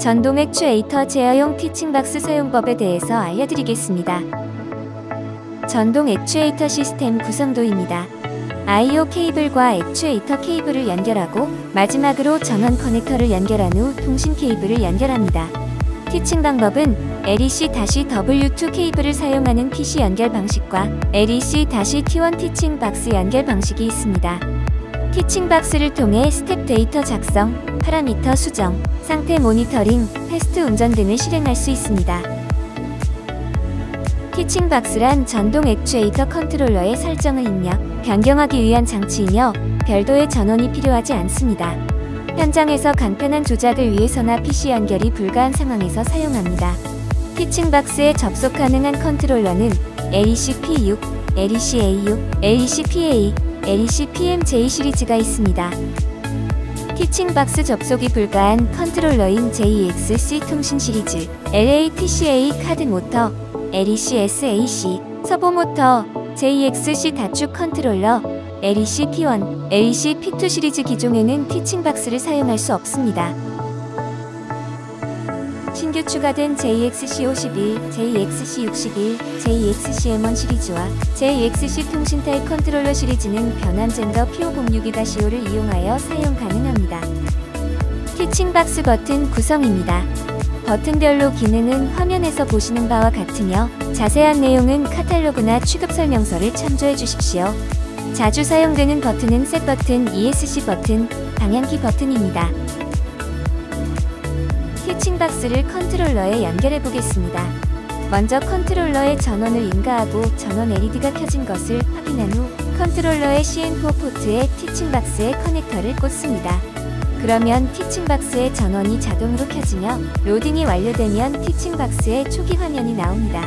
전동 액추에이터 제어용 티칭박스 사용법에 대해서 알려드리겠습니다. 전동 액추에이터 시스템 구성도입니다. I/O 케이블과 액추에이터 케이블을 연결하고 마지막으로 전원 커넥터를 연결한 후 통신 케이블을 연결합니다. 티칭 방법은 LEC-W2 케이블을 사용하는 PC 연결 방식과 LEC-T1 티칭 박스 연결 방식이 있습니다. 티칭 박스를 통해 스텝 데이터 작성, 파라미터 수정, 상태 모니터링, 패스트 운전 등을 실행할 수 있습니다. 티칭 박스란 전동 액추에이터 컨트롤러의 설정을 입력, 변경하기 위한 장치이며 별도의 전원이 필요하지 않습니다. 현장에서 간편한 조작을 위해서나 PC 연결이 불가한 상황에서 사용합니다. 티칭 박스에 접속 가능한 컨트롤러는 LEC-P6, LEC-A6, LEC-PA, LEC-PMJ 시리즈가 있습니다. 티칭 박스 접속이 불가한 컨트롤러인 JEXC 통신 시리즈, LATCA 카드 모터, LEC-SAC, 서보 모터, JEXC 다축 컨트롤러, LEC-P1, LEC-P2 시리즈 기종에는 티칭 박스를 사용할 수 없습니다. 신규 추가된 JEXC51, JEXC61, JEXC-M1 시리즈와 JEXC 통신 타입 컨트롤러 시리즈는 변환 젠더 P5062-5를 이용하여 사용 가능합니다. 티칭 박스 버튼 구성입니다. 버튼별로 기능은 화면에서 보시는 바와 같으며 자세한 내용은 카탈로그나 취급 설명서를 참조해 주십시오. 자주 사용되는 버튼은 셋 버튼, ESC 버튼, 방향키 버튼입니다. 티칭 박스를 컨트롤러에 연결해 보겠습니다. 먼저 컨트롤러의 전원을 인가하고 전원 LED가 켜진 것을 확인한 후 컨트롤러의 CN4 포트에 티칭 박스의 커넥터를 꽂습니다. 그러면 티칭 박스의 전원이 자동으로 켜지며 로딩이 완료되면 티칭 박스의 초기 화면이 나옵니다.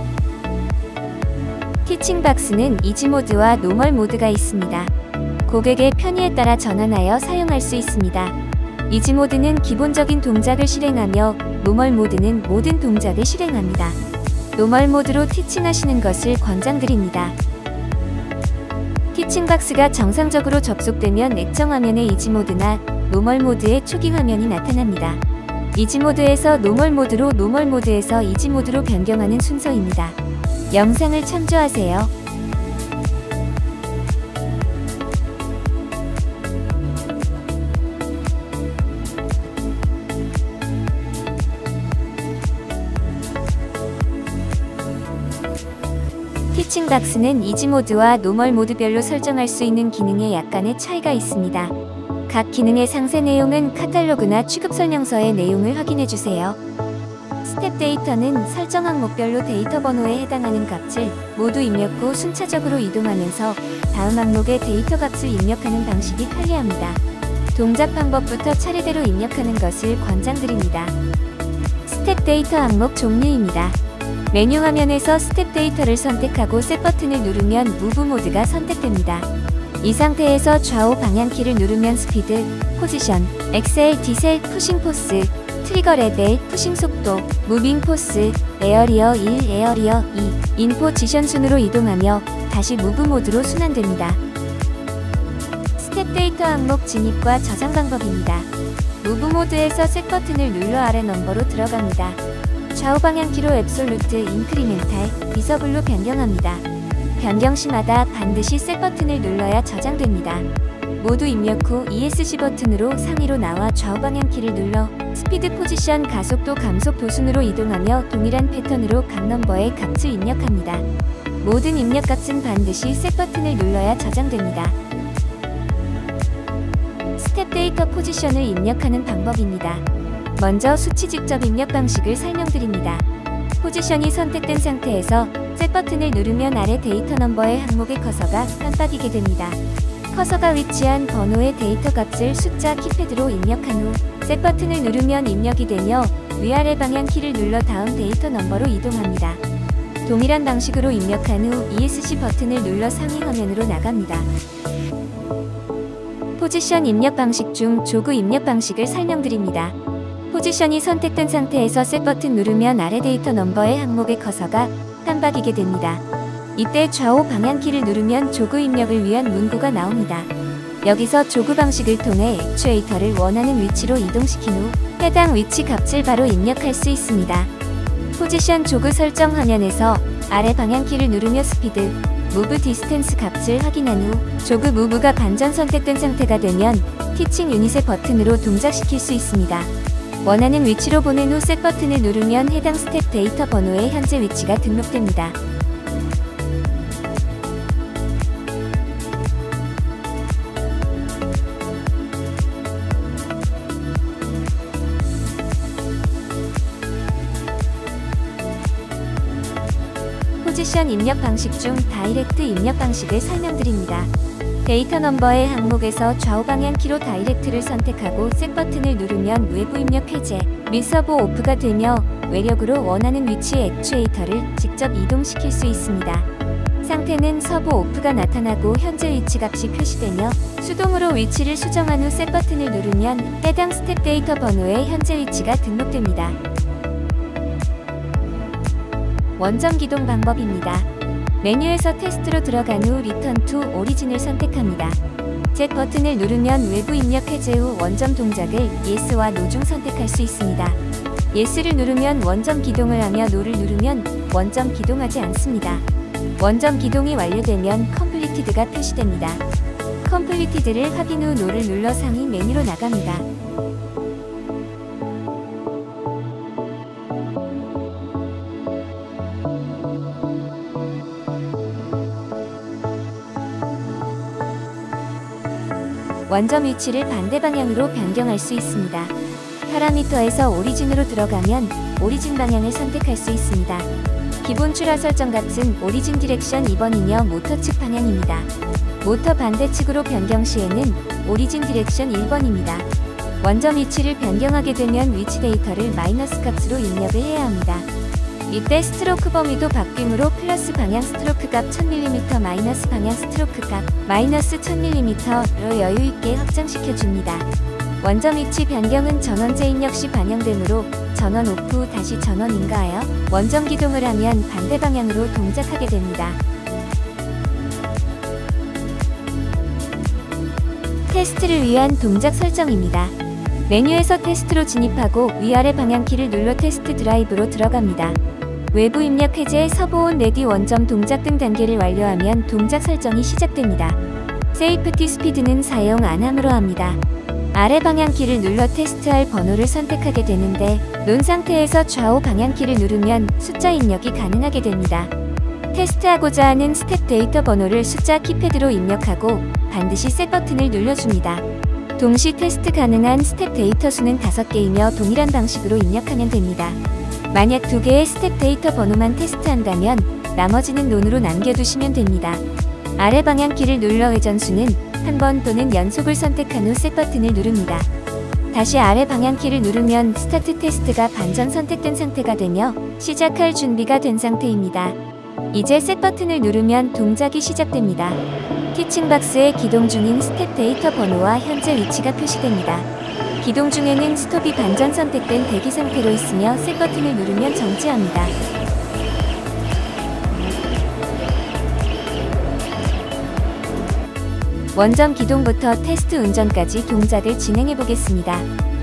티칭 박스는 이지 모드와 노멀 모드가 있습니다. 고객의 편의에 따라 전환하여 사용할 수 있습니다. 이지 모드는 기본적인 동작을 실행하며 노멀 모드는 모든 동작을 실행합니다. 노멀 모드로 티칭하시는 것을 권장드립니다. 티칭 박스가 정상적으로 접속되면 액정 화면의 이지 모드나 노멀 모드의 초기 화면이 나타납니다. 이지 모드에서 노멀 모드로, 노멀 모드에서 이지 모드로 변경하는 순서입니다. 영상을 참조하세요. 티칭 박스는 이지 모드와 노멀 모드별로 설정할 수 있는 기능에 약간의 차이가 있습니다. 각 기능의 상세 내용은 카탈로그나 취급 설명서의 내용을 확인해 주세요. 스텝 데이터는 설정 항목별로 데이터 번호에 해당하는 값을 모두 입력 후 순차적으로 이동하면서 다음 항목의 데이터 값을 입력하는 방식이 편리합니다. 동작 방법부터 차례대로 입력하는 것을 권장드립니다. 스텝 데이터 항목 종류입니다. 메뉴 화면에서 스텝 데이터를 선택하고 셋 버튼을 누르면 무브 모드가 선택됩니다. 이 상태에서 좌우 방향키를 누르면 스피드, 포지션, 엑셀, 디셀, 푸싱 포스, 트리거 레벨, 푸싱 속도, 무빙 포스, 에어리어 1, 에어리어 2, 인포지션 순으로 이동하며 다시 무브 모드로 순환됩니다. 스텝 데이터 항목 진입과 저장 방법입니다. 무브 모드에서 셋 버튼을 눌러 아래 넘버로 들어갑니다. 좌우 방향키로 앱솔루트, 인크리멘탈, 디서블로 변경합니다. 변경 시마다 반드시 셋 버튼을 눌러야 저장됩니다. 모두 입력 후 ESC 버튼으로 상위로 나와 좌우 방향키를 눌러 스피드, 포지션, 가속도, 감속 도순으로 이동하며 동일한 패턴으로 각 넘버의 값을 입력합니다. 모든 입력 값은 반드시 셋 버튼을 눌러야 저장됩니다. 스텝 데이터 포지션을 입력하는 방법입니다. 먼저 수치 직접 입력 방식을 설명드립니다. 포지션이 선택된 상태에서 셋 버튼을 누르면 아래 데이터 넘버의 항목의 커서가 깜빡이게 됩니다. 커서가 위치한 번호의 데이터 값을 숫자 키패드로 입력한 후 셋 버튼을 누르면 입력이 되며 위아래 방향키를 눌러 다음 데이터 넘버로 이동합니다. 동일한 방식으로 입력한 후 ESC 버튼을 눌러 상위 화면으로 나갑니다. 포지션 입력 방식 중 조그 입력 방식을 설명드립니다. 포지션이 선택된 상태에서 셋 버튼 누르면 아래 데이터 넘버의 항목의 커서가 깜빡이게 됩니다. 이때 좌우 방향키를 누르면 조그 입력을 위한 문구가 나옵니다. 여기서 조그 방식을 통해 액추에이터를 원하는 위치로 이동시킨 후 해당 위치 값을 바로 입력할 수 있습니다. 포지션 조그 설정 화면에서 아래 방향키를 누르며 스피드, 무브 디스텐스 값을 확인한 후 조그 무브가 반전 선택된 상태가 되면 티칭 유닛의 버튼으로 동작시킬 수 있습니다. 원하는 위치로 보낸 후 셋 버튼을 누르면 해당 스텝 데이터 번호의 현재 위치가 등록됩니다. 포지션 입력 방식 중 다이렉트 입력 방식을 설명드립니다. 데이터 넘버의 항목에서 좌우 방향키로 다이렉트를 선택하고 셋 버튼을 누르면 외부 입력 해제 및 서버 오프가 되며 외력으로 원하는 위치의 액추에이터를 직접 이동시킬 수 있습니다. 상태는 서버 오프가 나타나고 현재 위치 값이 표시되며 수동으로 위치를 수정한 후 셋 버튼을 누르면 해당 스텝 데이터 번호의 현재 위치가 등록됩니다. 원점 기동 방법입니다. 메뉴에서 테스트로 들어간 후 리턴 투 오리진을 선택합니다. Z 버튼을 누르면 외부 입력 해제 후 원점 동작을 Yes와 No 중 선택할 수 있습니다. Yes를 누르면 원점 기동을 하며 No를 누르면 원점 기동하지 않습니다. 원점 기동이 완료되면 Completed가 표시됩니다. Completed를 확인 후 No를 눌러 상위 메뉴로 나갑니다. 원점 위치를 반대 방향으로 변경할 수 있습니다. 파라미터에서 오리진으로 들어가면 오리진 방향을 선택할 수 있습니다. 기본 출하 설정 값은 오리진 디렉션 2번이며 모터 측 방향입니다. 모터 반대측으로 변경 시에는 오리진 디렉션 1번입니다. 원점 위치를 변경하게 되면 위치 데이터를 마이너스 값으로 입력을 해야 합니다. 이때 스트로크 범위도 바뀌므로 플러스 방향 스트로크 값 1000mm 마이너스 방향 스트로크 값 마이너스 1000mm로 여유있게 확장시켜줍니다. 원점 위치 변경은 전원 재입력 시 반영되므로 전원 오프 후 다시 전원 인가하여 원점 기동을 하면 반대 방향으로 동작하게 됩니다. 테스트를 위한 동작 설정입니다. 메뉴에서 테스트로 진입하고 위아래 방향키를 눌러 테스트 드라이브로 들어갑니다. 외부 입력 해제, 서브온, 레디 원점 동작 등 단계를 완료하면 동작 설정이 시작됩니다. 세이프티 스피드는 사용 안 함으로 합니다. 아래 방향키를 눌러 테스트할 번호를 선택하게 되는데 논 상태에서 좌우 방향키를 누르면 숫자 입력이 가능하게 됩니다. 테스트하고자 하는 스텝 데이터 번호를 숫자 키패드로 입력하고 반드시 셋 버튼을 눌러줍니다. 동시 테스트 가능한 스텝 데이터 수는 5개이며 동일한 방식으로 입력하면 됩니다. 만약 2개의 스텝 데이터 번호만 테스트한다면 나머지는 논으로 남겨두시면 됩니다. 아래 방향키를 눌러 회전수는 한 번 또는 연속을 선택한 후 셋 버튼을 누릅니다. 다시 아래 방향키를 누르면 스타트 테스트가 반전 선택된 상태가 되며 시작할 준비가 된 상태입니다. 이제 셋 버튼을 누르면 동작이 시작됩니다. 티칭 박스에 기동 중인 스텝 데이터 번호와 현재 위치가 표시됩니다. 기동 중에는 스톱이 반전 선택된 대기 상태로 있으며 셋 버튼을 누르면 정지합니다. 원점 기동부터 테스트 운전까지 동작을 진행해 보겠습니다.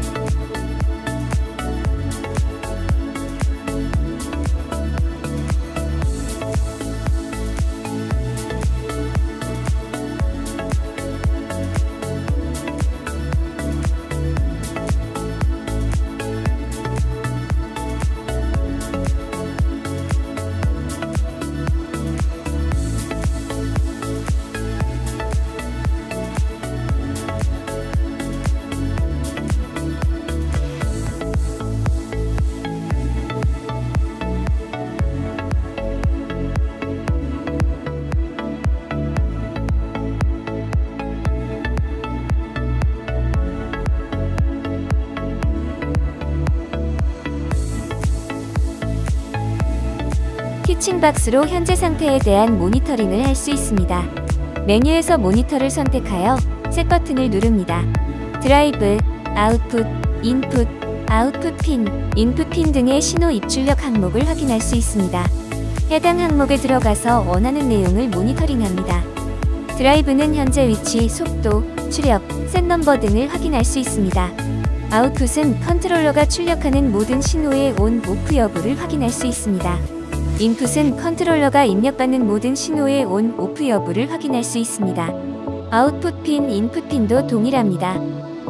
티칭 박스로 현재 상태에 대한 모니터링을 할 수 있습니다. 메뉴에서 모니터를 선택하여 셋 버튼을 누릅니다. 드라이브, 아웃풋, 인풋, 아웃풋 핀, 인풋 핀 등의 신호 입출력 항목을 확인할 수 있습니다. 해당 항목에 들어가서 원하는 내용을 모니터링합니다. 드라이브는 현재 위치, 속도, 출력, 셋 넘버 등을 확인할 수 있습니다. 아웃풋은 컨트롤러가 출력하는 모든 신호의 온, 오프 여부를 확인할 수 있습니다. 인풋은 컨트롤러가 입력받는 모든 신호의 온, 오프 여부를 확인할 수 있습니다. 아웃풋 핀, 인풋 핀도 동일합니다.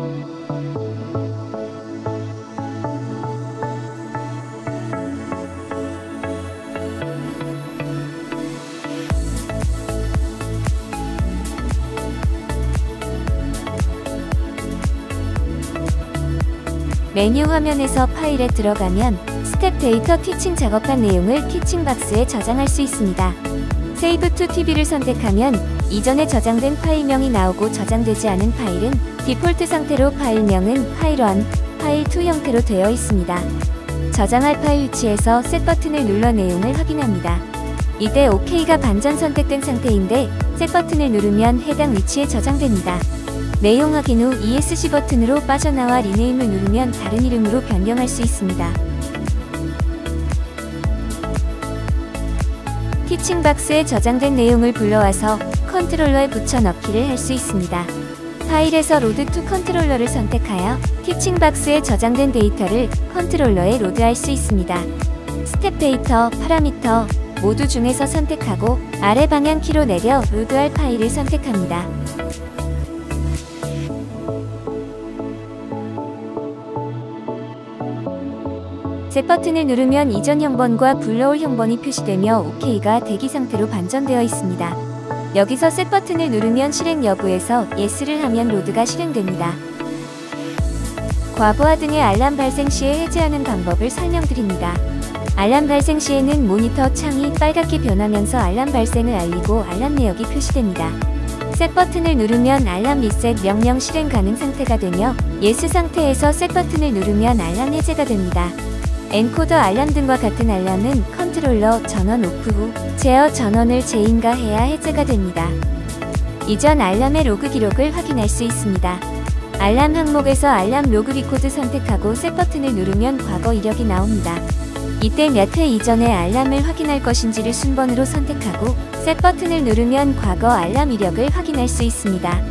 메뉴 화면에서 파일에 들어가면 스텝 데이터 티칭 작업한 내용을 티칭 박스에 저장할 수 있습니다. 세이브 투 TV를 선택하면 이전에 저장된 파일명이 나오고 저장되지 않은 파일은 디폴트 상태로 파일명은 파일 1, 파일 2 형태로 되어 있습니다. 저장할 파일 위치에서 셋 버튼을 눌러 내용을 확인합니다. 이때 OK가 반전 선택된 상태인데 셋 버튼을 누르면 해당 위치에 저장됩니다. 내용 확인 후 ESC 버튼으로 빠져나와 리네임을 누르면 다른 이름으로 변경할 수 있습니다. 티칭 박스에 저장된 내용을 불러와서 컨트롤러에 붙여 넣기를 할 수 있습니다. 파일에서 로드 투 컨트롤러를 선택하여 티칭 박스에 저장된 데이터를 컨트롤러에 로드할 수 있습니다. 스텝 데이터, 파라미터 모두 중에서 선택하고 아래 방향 키로 내려 로드할 파일을 선택합니다. 셋 버튼을 누르면 이전 형번과 불러올 형번이 표시되며 OK가 대기 상태로 반전되어 있습니다. 여기서 셋 버튼을 누르면 실행 여부에서 Yes를 하면 로드가 실행됩니다. 과부하 등의 알람 발생 시에 해제하는 방법을 설명드립니다. 알람 발생 시에는 모니터 창이 빨갛게 변하면서 알람 발생을 알리고 알람 내역이 표시됩니다. 셋 버튼을 누르면 알람 리셋 명령 실행 가능 상태가 되며 Yes 상태에서 셋 버튼을 누르면 알람 해제가 됩니다. 엔코더 알람 등과 같은 알람은 컨트롤러 전원 오프 후 제어 전원을 재인가해야 해제가 됩니다. 이전 알람의 로그 기록을 확인할 수 있습니다. 알람 항목에서 알람 로그 리코드 선택하고 셋 버튼을 누르면 과거 이력이 나옵니다. 이때 몇 회 이전의 알람을 확인할 것인지를 순번으로 선택하고 셋 버튼을 누르면 과거 알람 이력을 확인할 수 있습니다.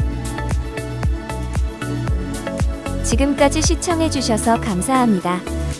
지금까지 시청해주셔서 감사합니다.